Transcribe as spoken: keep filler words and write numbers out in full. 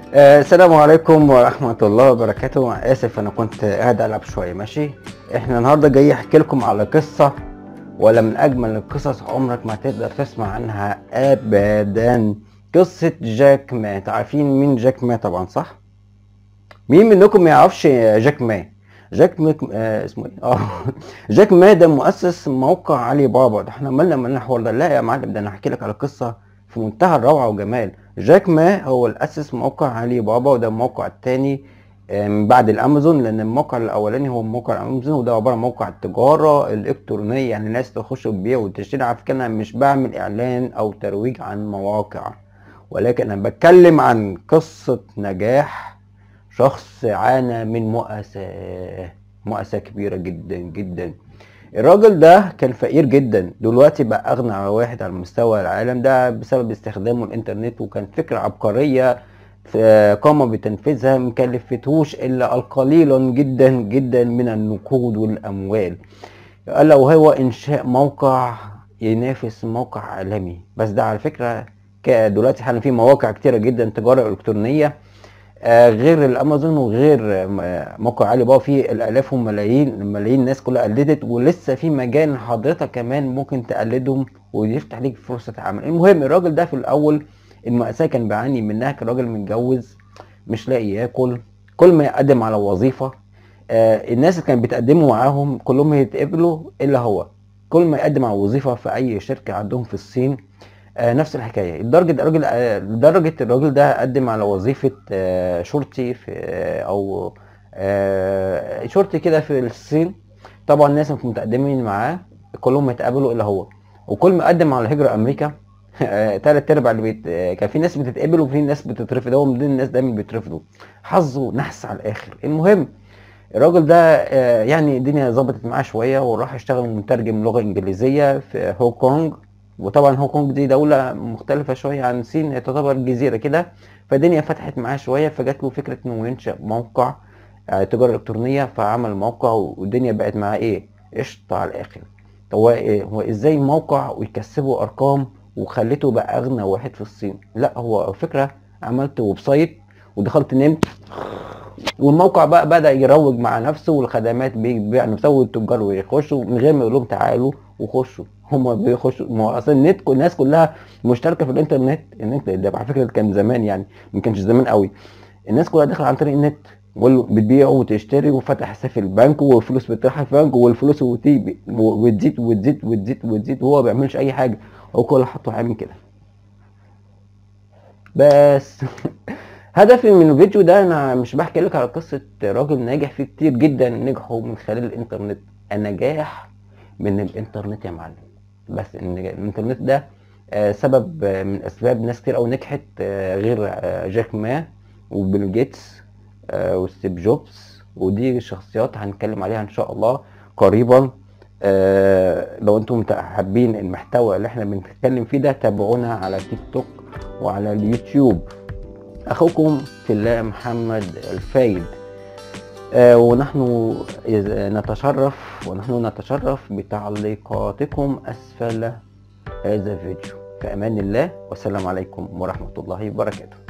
آه، السلام عليكم ورحمة الله وبركاته. آسف أنا كنت قاعد ألعب شوية. ماشي، إحنا النهاردة جاي أحكي لكم على قصة، ولا من أجمل القصص عمرك ما تقدر تسمع عنها أبدا. قصة جاك ما. عارفين مين جاك ما طبعا، صح؟ مين منكم ما يعرفش جاك ما؟ جاك ما آه اسمه ايه؟ اه جاك ما ده مؤسس موقع علي بابا. ده احنا مالنا مالنا الحوار ده؟ لا يا معلم، ده انا هحكي لك على قصه في منتهى الروعه وجمال. جاك ما هو اللي اسس موقع علي بابا، وده الموقع الثاني من بعد الامازون، لان الموقع الاولاني هو موقع الامازون، وده عباره عن موقع التجاره الالكترونيه، يعني الناس تخش تبيع وتشتري. على فكره انا مش بعمل اعلان او ترويج عن مواقع، ولكن انا بتكلم عن قصه نجاح شخص عانى من مؤاساة مؤاساة كبيرة جدا جدا. الراجل ده كان فقير جدا، دلوقتي بقى أغنى واحد على مستوى العالم، ده بسبب استخدامه الإنترنت. وكان فكرة عبقرية في- قام بتنفيذها، مكلفتهوش إلا القليل جدا جدا من النقود والأموال، ألا وهو إنشاء موقع ينافس موقع عالمي. بس ده على فكرة ك- دلوقتي حالا في مواقع كتيرة جدا تجارة إلكترونية، آه، غير الامازون وغير آه، موقع علي بابا، فيه الالاف وملايين ملايين الناس كلها قلدت، ولسه في مجال حضرتك كمان ممكن تقلدهم ويفتح ليك فرصه عمل. المهم الراجل ده في الاول المأساة كان بيعاني منها. كان راجل متجوز مش لاقي ياكل، كل ما يقدم على وظيفه آه، الناس اللي كانت بتقدموا معاهم كلهم يتقبلوا الا هو. كل ما يقدم على وظيفه في اي شركه عندهم في الصين آه، نفس الحكايه. لدرجه الراجل آه، لدرجه الراجل ده قدم على وظيفه آه، شرطي في آه، او آه، شرطي كده في الصين. طبعا الناس اللي متقدمين معاه كلهم اتقبلوا الا هو. وكل ما قدم على هجره امريكا آه، تلات ارباع اللي بيت... آه، كان في ناس بتتقبل وفي ناس بتترفض، هو من ضمن الناس دايما بيترفضوا. حظه نحس على الاخر. المهم الراجل ده آه، يعني الدنيا ظبطت معاه شويه، وراح يشتغل مترجم لغه انجليزيه في هونج كونج. وطبعا هونج كونج دي دوله مختلفه شويه عن الصين، هي تعتبر جزيره كده. فالدنيا فتحت معاه شويه، فجات له فكره انه ينشا موقع آه، تجاره الكترونيه. فعمل موقع والدنيا بقت معاه ايه، قشطه على الاخر. هو إيه هو ازاي موقع ويكسبه ارقام وخليته بقى اغنى واحد في الصين؟ لا، هو فكره عملت ويب سايت ودخلت نمت، والموقع بقى بدأ يروج مع نفسه والخدمات بيبيع نفسه، والتجار ويخشوا من غير ما يقول لهم تعالوا وخشوا. هما بيخشوا، ما هو اصل النت كل الناس كلها مشتركه في الانترنت. النت ده على فكره كان زمان، يعني ما كانش زمان قوي. الناس كلها داخله عن طريق النت، واللي بتبيع وتشتري وفتح حساب في البنك والفلوس بتروح البنك والفلوس وتيجي وتزيد وتزيد وتزيد وتزيد، وهو ما بيعملش اي حاجه. هو كل اللي حطه عامل كده بس. هدفي من الفيديو ده انا مش بحكي لك على قصة راجل ناجح، فيه كتير جدا نجحوا من خلال الانترنت. النجاح من الانترنت يا معلم. بس إن الانترنت ده آه، سبب آه، من اسباب ناس كتير قوي نجحت، آه، غير آه، جاك ما وبيل جيتس آه، وستيف جوبز. ودي شخصيات هنتكلم عليها ان شاء الله قريبا. آه، لو انتم حابين المحتوى اللي احنا بنتكلم فيه ده، تابعونا على تيك توك وعلى اليوتيوب. اخوكم في الله محمد الفايد. آه ونحن نتشرف ونحن نتشرف بتعليقاتكم اسفل هذا الفيديو. في امان الله، والسلام عليكم ورحمة الله وبركاته.